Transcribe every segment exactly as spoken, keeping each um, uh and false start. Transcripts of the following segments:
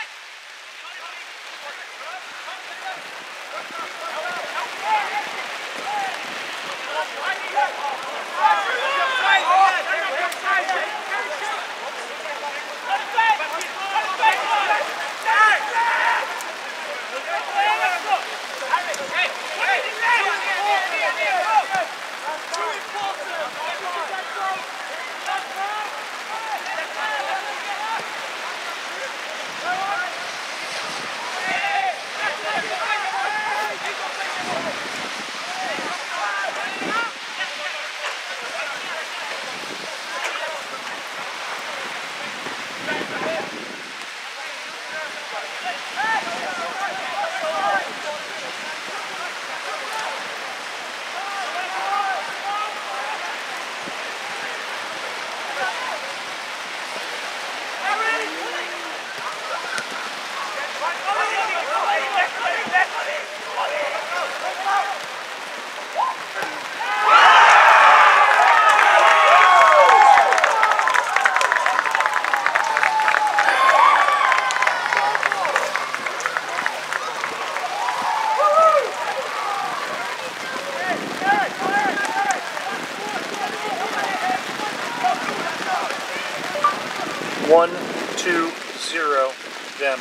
One, two, zero, them.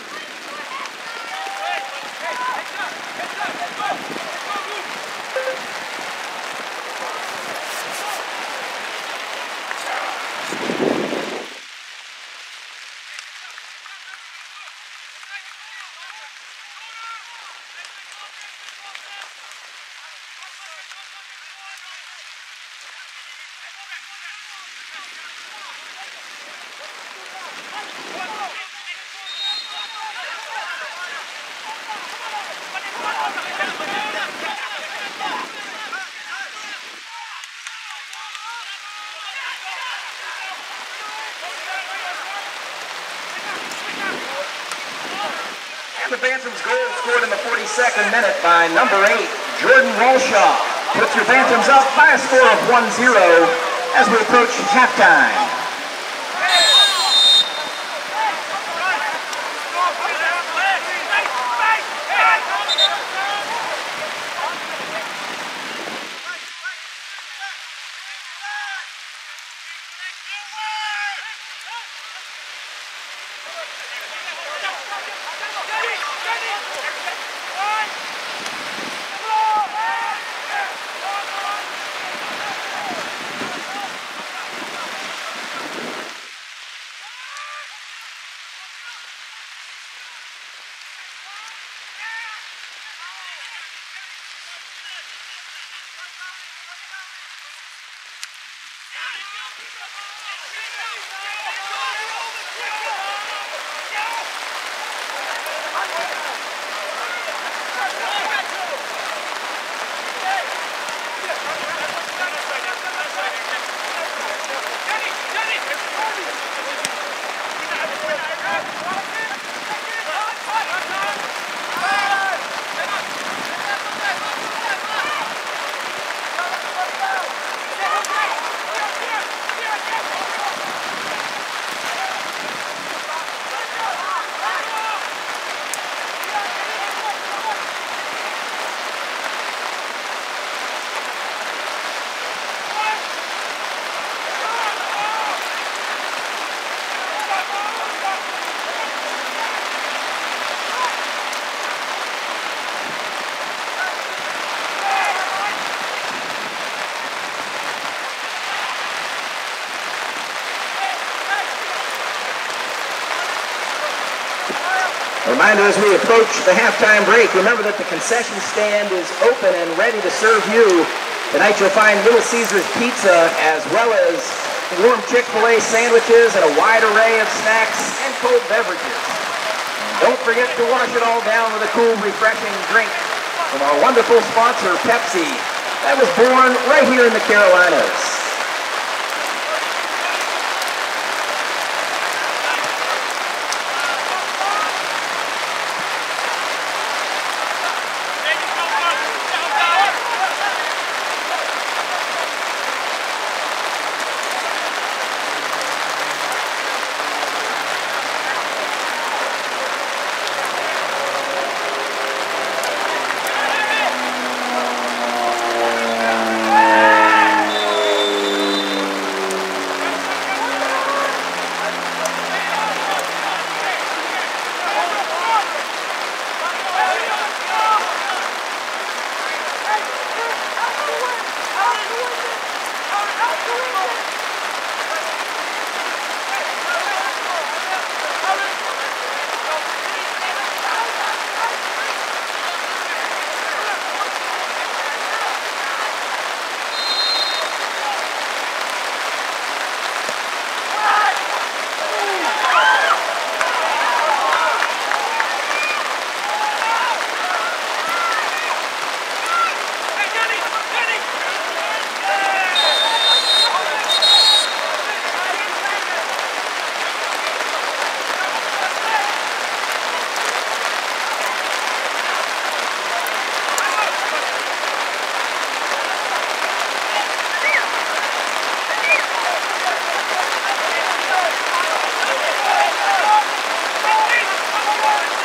And the Bantams goal scored in the forty-second minute by number eight, Jordan Walshaw. Puts your Bantams up by a score of one zero as we approach halftime. Reminder as we approach the halftime break, remember that the concession stand is open and ready to serve you. Tonight you'll find Little Caesars Pizza as well as warm Chick-fil-A sandwiches and a wide array of snacks and cold beverages. And don't forget to wash it all down with a cool, refreshing drink from our wonderful sponsor, Pepsi, that was born right here in the Carolinas. Bye.